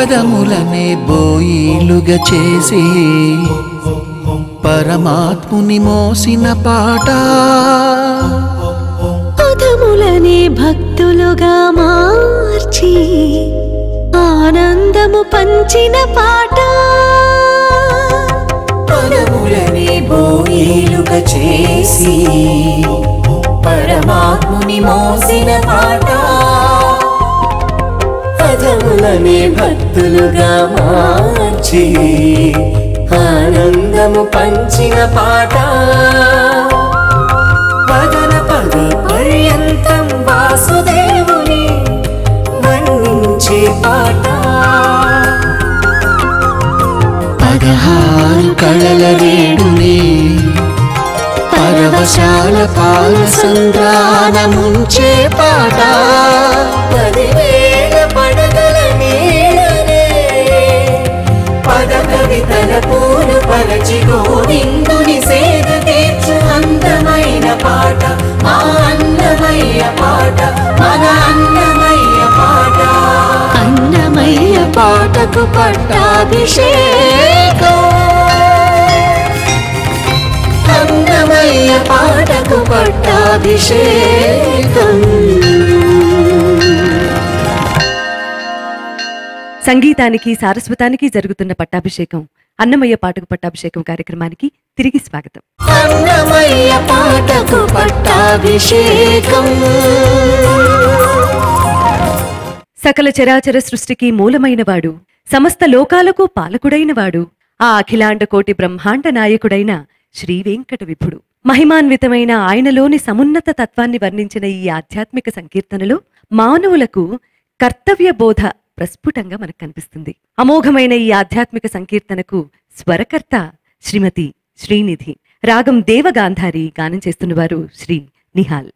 పదములనే బోయిలుగా చేసి పరమాత్ముని మోసిన పాట, పదములనే భక్తులుగా మార్చి ఆనందము పంచిన పాట, పదములనే బోయిలుగా చేసి పరమాత్ముని మోసిన పాట, పదములనే భక్తులుగా మార్చి ఆనందము పంచిన పాట, పదన పద పర్యంతం వాసుదేవుని వర్ణించే పాట, 16 కళల రేడుని పరవశాల పాల సంద్రాన ముంచే పాట, 10,000 పడగల నీడనే పద కవితల పూలు పరచి గోవిందుని సేద తీర్చు అందమైన పాట, మా అన్నమయ్య పాట, మన అన్నమయ్య పాట. అన్నమయ్య పాటకు పట్టాభిషేకం, అన్నమయ్య పాటకు పట్టాభిషేకం. సంగీతానికి సారస్వతానికి జరుగుతున్న పట్టాభిషేకం, అన్నమయ్య పాటకు పట్టాభిషేకం కార్యక్రమానికి తిరిగి స్వాగతం. అన్నమయ్య పాటకు పట్టాభిషేకం. సకల చరాచర సృష్టికి మూలమైనవాడు, సమస్త లోకాలకు పాలకుడైనవాడు, ఆ అఖిలాండ కోటి బ్రహ్మాండ నాయకుడైన శ్రీ వెంకట విభుడు. మహిమాన్వితమైన ఆయనలోని సమున్నత తత్వాన్ని వర్ణించిన ఈ ఆధ్యాత్మిక సంకీర్తనలో మానవులకు కర్తవ్య బోధ ప్రస్ఫుటంగా మనకు కనిపిస్తుంది. అమోఘమైన ఈ ఆధ్యాత్మిక సంకీర్తనకు స్వరకర్త శ్రీమతి శ్రీనిధి, రాగం దేవగాంధారి, గానం చేస్తున్నవారు శ్రీ నిహాల్.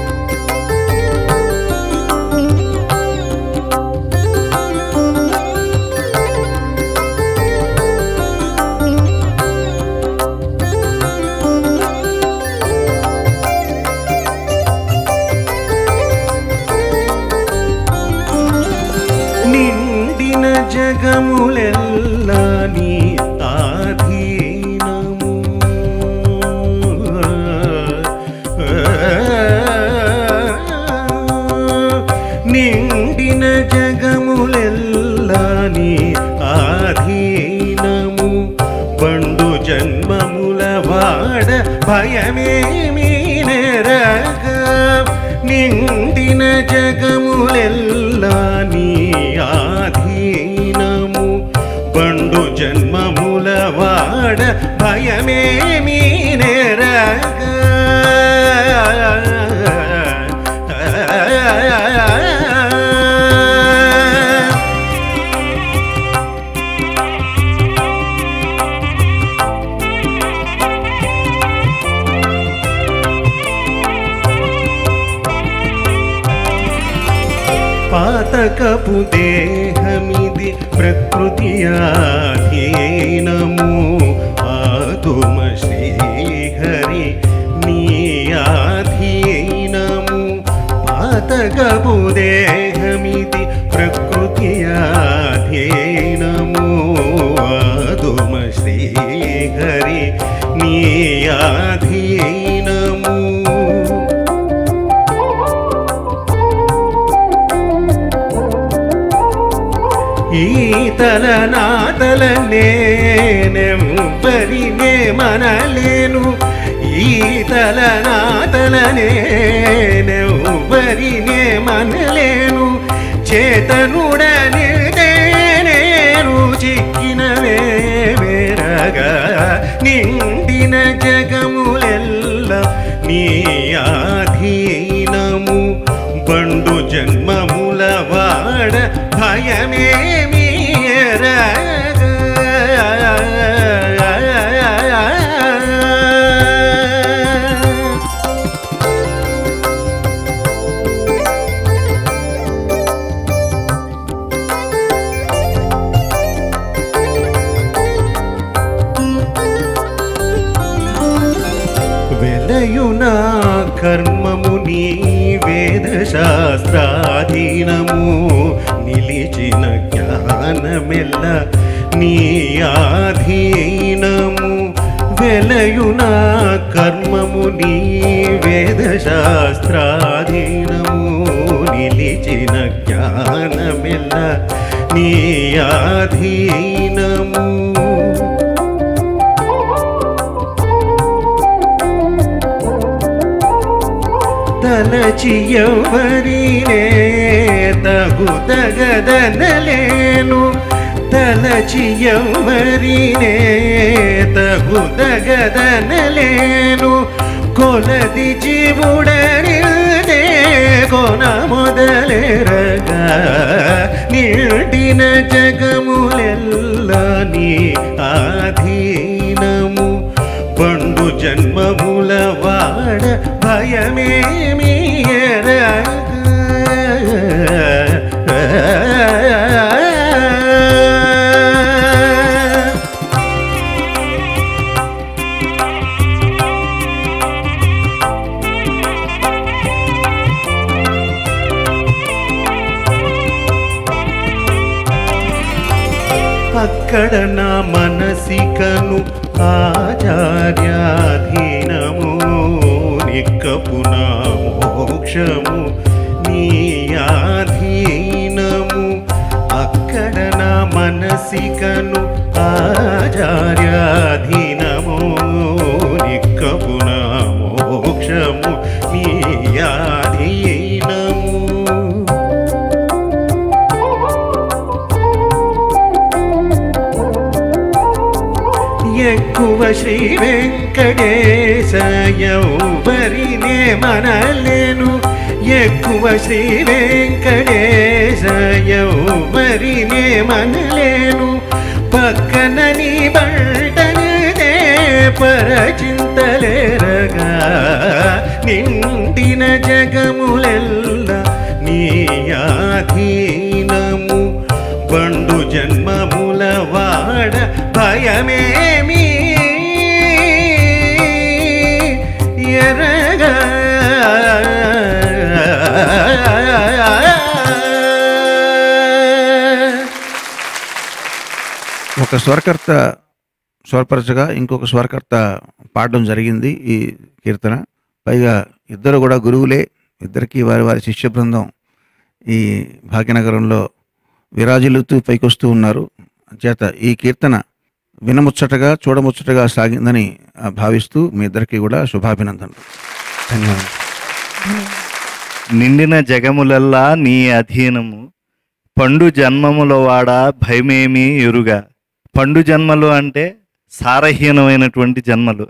నిండిన జగములెల్లా నీ ఆధీనము, నిండిన జగములెల్లా నీ ఆధీనము, బండు జన్మముల వాడ భయమేమీ నెరగా, నిండిన జగములెల్లా నీ ఆధీనము, బండు జన్మముల వాడ భయమేమీ నెరగా, పాతకపు దేహమిది ప్రకృతి ఆధీనము, ఆతుమ శ్రీహరి నీ ఆధీనము, పాతకపు దేహమిది ప్రకృతి ఆధీనము, ఆతుమ శ్రీహరి నీ ఆధీనము. ఈతల నాతల నేనెవ్వరినే మనలేను, ఈతల నాతల నేనెవ్వరినే మనలేను, చేతనుడనిదే నేను చిక్కినవే వేరగా, నిండిన జగములెల్ల నీ ఆధీనము, బండు జన్మముల వాడ భయమేమీ ఎరగా. వెలయునా కర్మము నీ వేద శాస్త్రాధీనము, నిలిచిన జ్ఞాన జ్ఞానమెల్ల నీ ఆధీనము వెలయునా కర్మము నీ వేదశాస్త్రాధీనము నిలిచిన జ్ఞానమెల్ల నీ ఆధీనము తలచి ఎవరినే తగుదగదనలేను తలచి ఎవరినే తగుదగదనలేను కొలది జీవుడనిదే కొన మొదలెరగా నిండిన జగములెల్ల నీ ఆధీనము పండు జన్మముల వాడ భయమేమి ఎరగా అక్కడ నా మనసికను ఆచార్యాధీనము నిక్కపు నా మోక్షము నీ ఆధీనము అక్కడ నా మనసికను ఆచార్యాధీనము నిక్కపు నా మోక్షము నీ ఆధీనము ఎక్కువ శ్రీ వెంకటేశ ఎవరినే మనలేను ఎక్కువ శ్రీ వెంకటేశ ఎవరినే మనలేను పక్కన నీ బంటనే పరచింతలేరగా నిండిన జగములెల్ల నీ ఆధీనము బండు జన్మముల వాడ భయమేమి ఎరగా ఒక స్వరకర్త స్వరపరచగా ఇంకొక స్వరకర్త పాడడం జరిగింది ఈ కీర్తన. పైగా ఇద్దరు కూడా గురువులే, ఇద్దరికి వారి వారి శిష్య బృందం ఈ భాగ్యనగరంలో విరాజిల్లుతూ పైకొస్తూ ఉన్నారు. చేత ఈ కీర్తన వినముచ్చటగా చూడముచ్చటగా సాగిందని భావిస్తూ మీ ఇద్దరికి కూడా శుభాభినందనలు. ధన్యవాదాలు. నిండిన జగములల్లా నీ అధీనము పండు జన్మముల వాడ భయమేమి ఎరుగా. పండు జన్మలు అంటే సారహీనమైనటువంటి జన్మలు.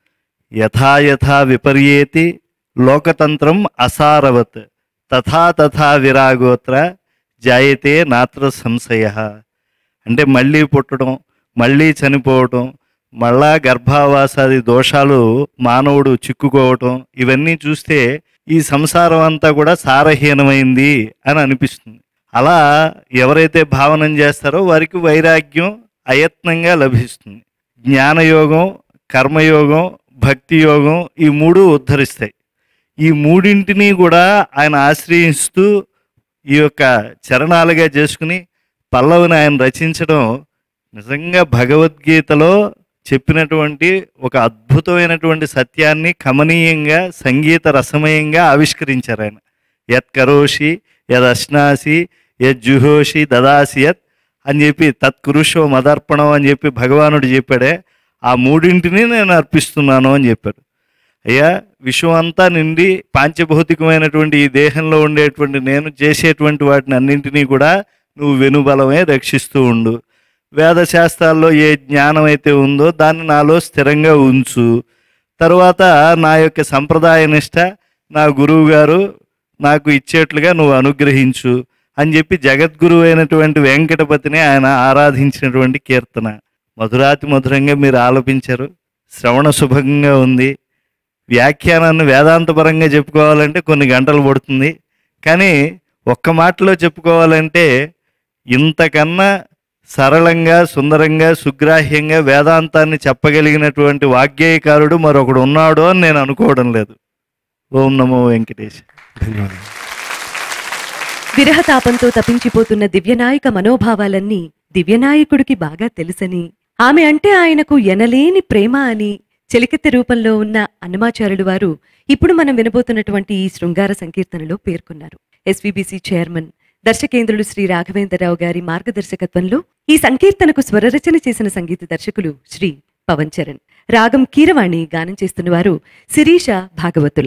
యథాయథా విపర్యేతి లోకతంత్రం అసారవత్ తథా తథా విరాగోత్ర జాయతే నాత్ర సంశయ. అంటే మళ్ళీ పుట్టడం, మళ్ళీ చనిపోవటం, మళ్ళా గర్భావాసాది దోషాలు మానవుడు చిక్కుకోవటం, ఇవన్నీ చూస్తే ఈ సంసారం అంతా కూడా సారహీనమైంది అని అనిపిస్తుంది. అలా ఎవరైతే భావనం చేస్తారో వారికి వైరాగ్యం అయత్నంగా లభిస్తుంది. జ్ఞానయోగం, కర్మయోగం, భక్తి యోగం ఈ మూడు ఉద్ధరిస్తాయి. ఈ మూడింటిని కూడా ఆయన ఆశ్రయిస్తూ ఈ యొక్క చరణాలుగా చేసుకుని పల్లవిని ఆయన రచించడం నిజంగా భగవద్గీతలో చెప్పినటువంటి ఒక అద్భుతమైనటువంటి సత్యాన్ని కమనీయంగా సంగీత రసమయంగా ఆవిష్కరించారు ఆయన. యత్కరోషి యదశ్నాసి యజ్జుహోషి దదాసి యత్ అని చెప్పి తత్కురుషో మదర్పణం అని చెప్పి భగవానుడు చెప్పాడే, ఆ మూడింటిని నేను అర్పిస్తున్నాను అని చెప్పాడు. అయ్యా, విశ్వం అంతా నిండి పాంచభౌతికమైనటువంటి ఈ దేహంలో ఉండేటువంటి నేను చేసేటువంటి వాటిని అన్నింటినీ కూడా నువ్వు వెనుబలమే రక్షిస్తూ ఉండు. వేదశాస్త్రాల్లో ఏ జ్ఞానం అయితే ఉందో దాన్ని నాలో స్థిరంగా ఉంచు. తరువాత నా యొక్క సంప్రదాయ నిష్ట నా గురువు గారు నాకు ఇచ్చేట్లుగా నువ్వు అనుగ్రహించు అని చెప్పి జగద్గురువు అయినటువంటి వెంకటపతిని ఆయన ఆరాధించినటువంటి కీర్తన మధురాతి మధురంగా మీరు ఆలపించారు. శ్రవణ శుభంగా ఉంది. వ్యాఖ్యానాన్ని వేదాంతపరంగా చెప్పుకోవాలంటే కొన్ని గంటలు పడుతుంది. కానీ ఒక్క మాటలో చెప్పుకోవాలంటే ఇంతకన్నా సరళంగా, సుందరంగా, సుగ్రాహ్యంగా వేదాంతాన్ని చెప్పగలిగినటువంటి వాగ్గేయకారుడు మరొకడు ఉన్నాడు అని నేను అనుకోవడం లేదు. ఓం నమో వెంకటేశ్. ధన్యవాదాలు. విరహతాపంతో తపించిపోతున్న దివ్యనాయక మనోభావాలన్నీ దివ్యనాయకుడికి బాగా తెలుసని, ఆమె అంటే ఆయనకు ఎనలేని ప్రేమ అని చెలికెత్త రూపంలో ఉన్న అన్నమాచార్యులు వారు ఇప్పుడు మనం వినబోతున్నటువంటి ఈ శృంగార సంకీర్తనలో పేర్కొన్నారు. SVBC చైర్మన్ దర్శకేంద్రులు శ్రీ రాఘవేంద్రరావు గారి మార్గదర్శకత్వంలో ఈ సంకీర్తనకు స్వరరచన చేసిన సంగీత దర్శకులు శ్రీ పవన్ చరణ్. రాగం కీరవాణి, గానం చేస్తున్నవారు శిరీష భాగవతుల.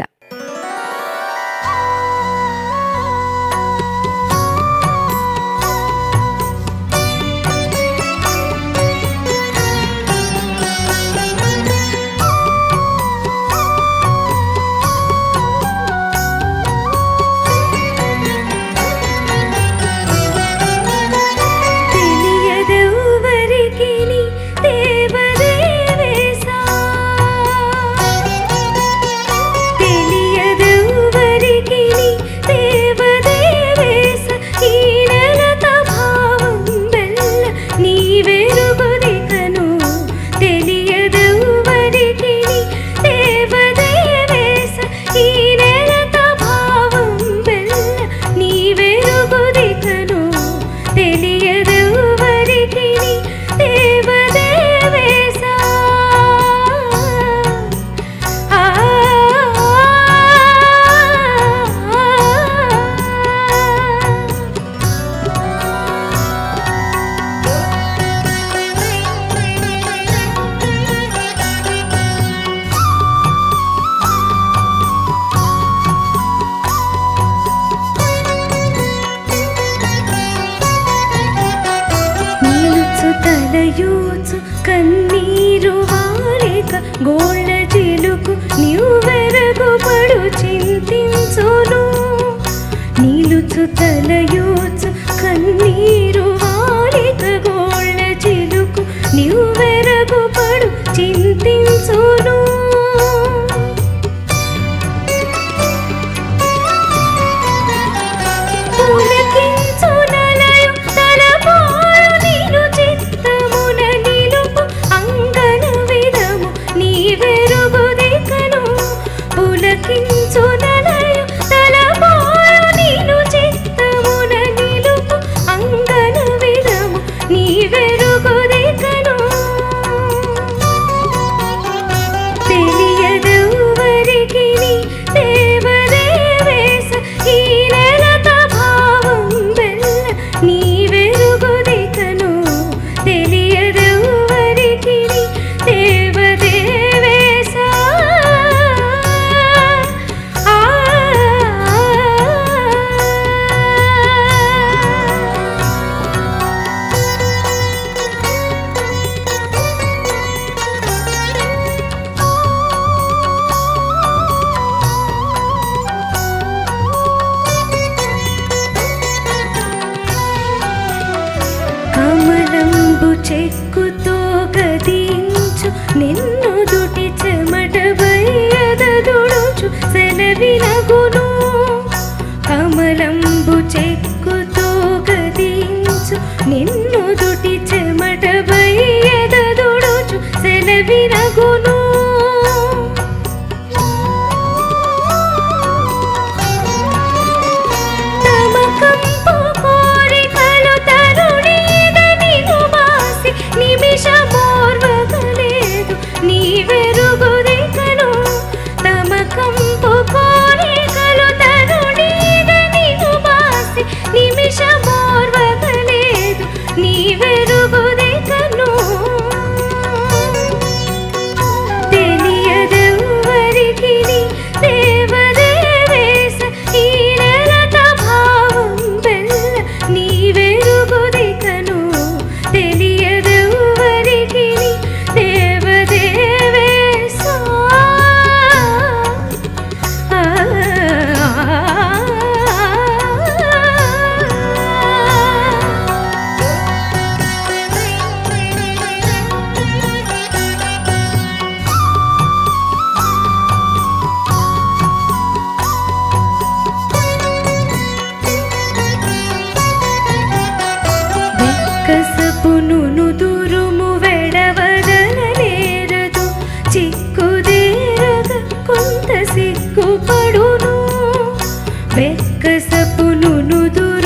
సిగ్గుపడును వెక్కసపును నుదురు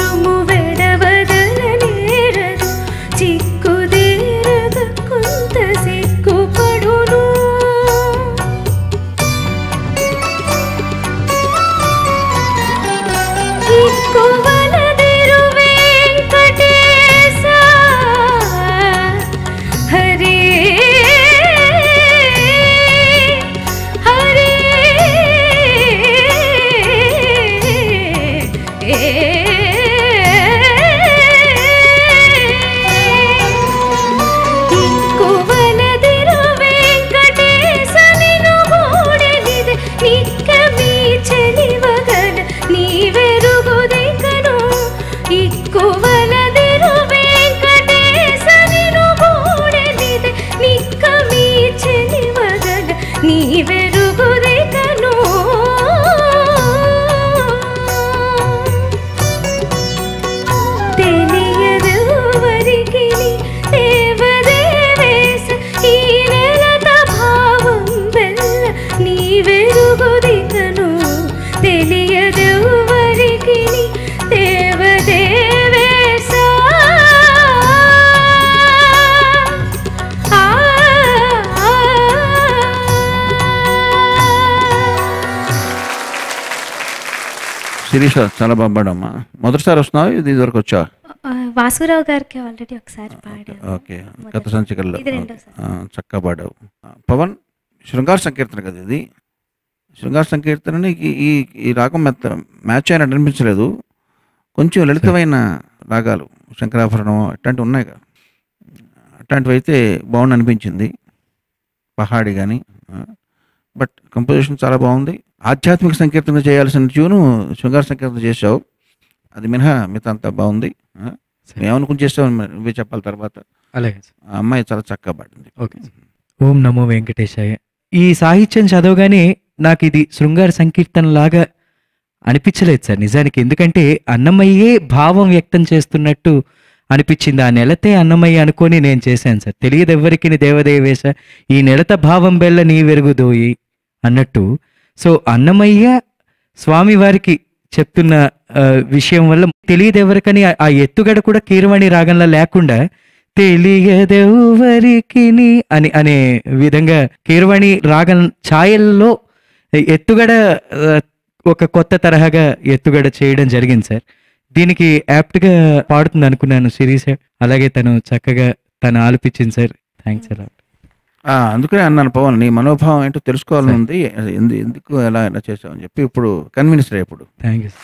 శిరీష చాలా బాగా పాడమ్మా. మొదటిసారి వస్తున్నావు, ఇది వరకు వచ్చా? వాసురావు గారికి ఆల్రెడీ ఒకసారి పాడాను. ఓకే, గత సంచికల్లో ఇది రెండోసారి. చక్కగా పాడావు. పవన్, శృంగార సంకీర్తన కదా ఇది. శృంగార సంకీర్తనని ఈ రాగం మ్యాచ్ అయినట్టు అనిపించలేదు. కొంచెం లలితమైన రాగాలు, శంకరాభరణం అట్లాంటివి ఉన్నాయి కదా, అట్లాంటివి అయితే బాగుంది అనిపించింది. పహాడి కానీ, బట్ కంపోజిషన్ చాలా బాగుంది. ఆధ్యాత్మిక సంకీర్తన చేయాల్సిన ట్యూను శృంగార సంకీర్తన చేసావు, అది మినహా మిగతా అంతా బాగుంది. ఏమనుకుని చేసావు నువ్వే చెప్పాలి తర్వాత. అలాగే ఆ అమ్మాయి చాలా చక్కగా పాడింది. ఓకే. ఓం నమో వెంకటేశాయ. ఈ సాహిత్యం చదవగానే నాకు ఇది శృంగార సంకీర్తన లాగా అనిపించలేదు సార్ నిజానికి. ఎందుకంటే అన్నమయ్యే భావం వ్యక్తం చేస్తున్నట్టు అనిపించింది. ఆ నెలతే అన్నమయ్య అనుకొని నేను చేశాను సార్. తెలియదు ఎవ్వరికి దేవదేవేశ ఈ నెలత భావం బెల్ల నీ వెరుగుదోయి అన్నట్టు. సో అన్నమయ్య స్వామి వారికి చెప్తున్న విషయం వల్ల తెలియదు ఎవరికని ఆ ఎత్తుగడ కూడా కీరవాణి రాగంలో లేకుండా తెలియదెవ్వరికి అని అనే విధంగా కీరవాణి రాగం ఛాయల్లో ఎత్తుగడ ఒక కొత్త తరహాగా ఎత్తుగడ చేయడం జరిగింది సార్. దీనికి యాప్ట్గా పాడుతుంది అనుకున్నాను శిరీష, అలాగే తను చక్కగా తను ఆలపించింది సార్. థ్యాంక్స్ అలా. అందుకనే అన్నాను పవన్, నీ మనోభావం ఏంటో తెలుసుకోవాలని ఉంది, ఎందుకు ఎలా చేసావు అని చెప్పి ఇప్పుడు కన్విన్స్ రే. ఇప్పుడు థ్యాంక్ యూ.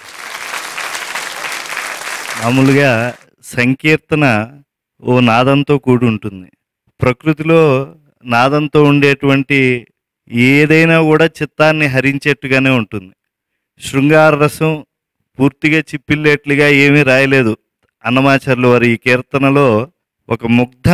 మామూలుగా సంకీర్తన ఓ నాదంతో కూడి ఉంటుంది. ప్రకృతిలో నాదంతో ఉండేటువంటి ఏదైనా కూడా చిత్తాన్ని హరించేట్టుగానే ఉంటుంది. శృంగార రసం పూర్తిగా చిప్పిల్లేట్లుగా ఏమీ రాయలేదు అన్నమాచార్యులు వారి ఈ కీర్తనలో. ఒక ముగ్ధ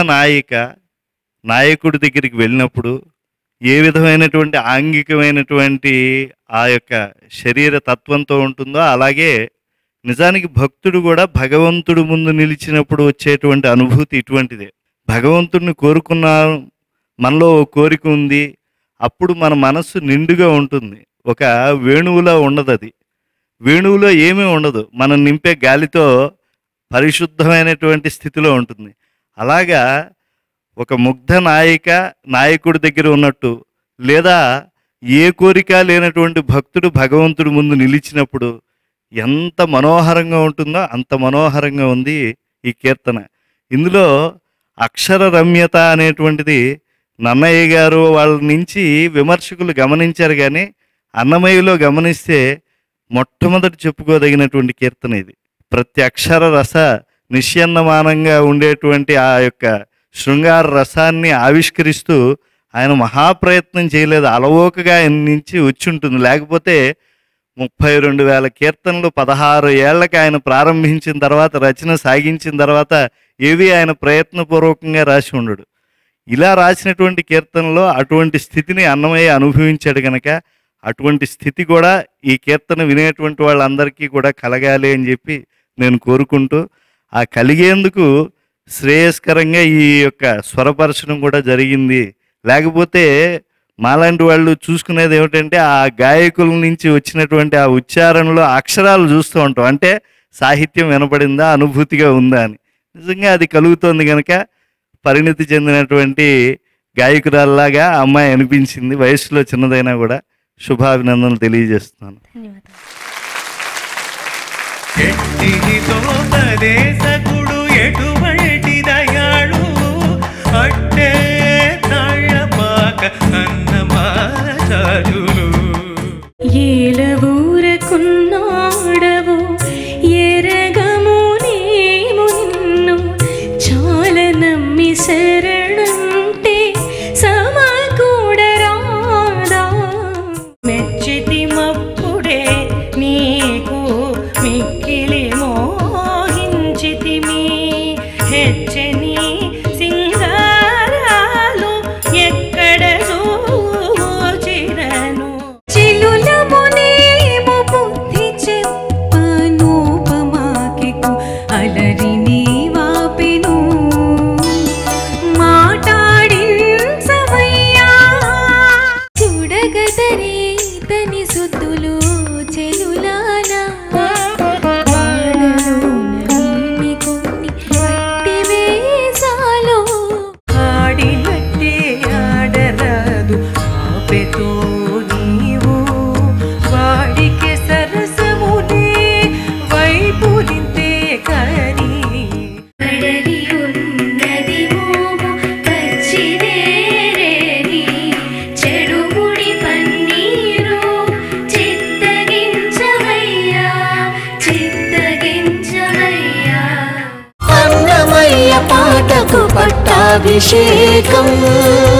నాయకుడి దగ్గరికి వెళ్ళినప్పుడు ఏ విధమైనటువంటి ఆంగికమైనటువంటి ఆ యొక్క శరీర తత్వంతో ఉంటుందో, అలాగే నిజానికి భక్తుడు కూడా భగవంతుడు ముందు నిలిచినప్పుడు వచ్చేటువంటి అనుభూతి ఇటువంటిదే. భగవంతుడిని కోరుకున్నాం, మనలో ఓ కోరిక ఉంది, అప్పుడు మన మనస్సు నిండుగా ఉంటుంది. ఒక వేణువులో ఉండదు అది. వేణువులో ఏమీ ఉండదు, మనం నింపే గాలితో పరిశుద్ధమైనటువంటి స్థితిలో ఉంటుంది. అలాగా ఒక ముగ్ధ నాయకుడి దగ్గర ఉన్నట్టు, లేదా ఏ కోరిక లేనటువంటి భక్తుడు భగవంతుడి ముందు నిలిచినప్పుడు ఎంత మనోహరంగా ఉంటుందో అంత మనోహరంగా ఉంది ఈ కీర్తన. ఇందులో అక్షర రమ్యత అనేటువంటిది నన్నయ్య గారు వాళ్ళ నుంచి విమర్శకులు గమనించారు, కానీ అన్నమయ్యలో గమనిస్తే మొట్టమొదటి చెప్పుకోదగినటువంటి కీర్తన ఇది. ప్రతి అక్షర రస నిశ్యన్నమానంగా ఉండేటువంటి ఆ యొక్క శృంగార రసాన్ని ఆవిష్కరిస్తూ ఆయన మహాప్రయత్నం చేయలేదు, అలవోకగా ఆయన నుంచి వచ్చి ఉంటుంది. లేకపోతే 32,000 కీర్తనలు 16 ఏళ్ళకి ఆయన ప్రారంభించిన తర్వాత, రచన సాగించిన తర్వాత ఏవి ఆయన ప్రయత్నపూర్వకంగా రాసి ఉండడు. ఇలా రాసినటువంటి కీర్తనలో అటువంటి స్థితిని అన్నమయ్య అనుభవించాడు కనుక అటువంటి స్థితి కూడా ఈ కీర్తన వినేటువంటి వాళ్ళందరికీ కూడా కలగాలి అని చెప్పి నేను కోరుకుంటూ, ఆ కలిగేందుకు శ్రేయస్కరంగా ఈ యొక్క స్వరపరచడం కూడా జరిగింది. లేకపోతే మాలాంటి వాళ్ళు చూసుకునేది ఏమిటంటే ఆ గాయకుల నుంచి వచ్చినటువంటి ఆ ఉచ్చారణలో అక్షరాలు చూస్తూ ఉంటాం, అంటే సాహిత్యం వినపడిందా, అనుభూతిగా ఉందా అని. నిజంగా అది కలుగుతోంది కనుక పరిణితి చెందినటువంటి గాయకురాల్లాగా అమ్మాయి అనిపించింది. వయసులో చిన్నదైనా కూడా శుభాభినందనలు తెలియజేస్తున్నాను. ఎట్టిదితోపదేశకుడు ఎటువంటి దయాళు అట్టే తాళపాక అన్నమాచార్యులు ఏలవూరకున్నాడవు ఎరగము నీవు నిన్ను చాల నమ్మి శరణంటే సమకూడరాదా మెచ్చితి మప్పుడే నీకు మిక్కిలి మోహించితిమి హెచ్చని సింగారాలు ఎక్కడ చూచిరను చిలులమునేము బుద్ధి చెప్పనోపమాకికు అలరి నీవాపెను మాటాడించవయ్యా చూడగదరే తని సుద్దులు చెలులాలా వాడలోని కొన్ని వట్టి వేసాలో ఆడినట్టే ఆడరాదు ఆపెతో నీవు పట్టాభిషేకం